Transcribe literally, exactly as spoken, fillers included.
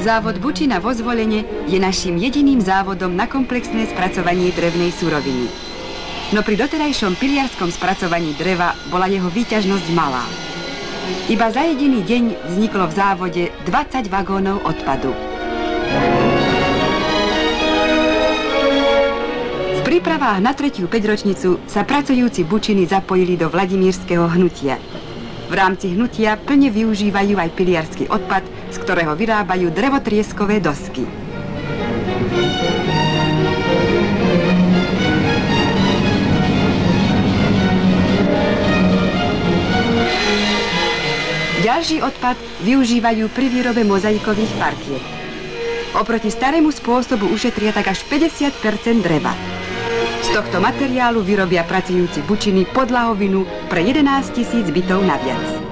Závod Bučina vo Zvolene je naším jediným závodom na komplexné spracovanie drevnej suroviny. No pri doterajšom piliarskom spracovaní dreva bola jeho výťažnosť malá. Iba za jediný deň vzniklo v závode dvadsať vagónov odpadu. V prípravách na tretiu päťročnicu sa pracujúci Bučiny zapojili do Vladimírskeho hnutia. V rámci hnutia plne využívajú aj piliarsky odpad, z ktorého vyrábajú drevotrieskové dosky. Ďalší odpad využívajú pri výrobe mozaikových parkiet. Oproti starému spôsobu ušetria tak až päťdesiat percent dreva. Z tohto materiálu vyrobia pracujúci Bučiny podlahovinu pre jedenásť tisíc bytov naviac.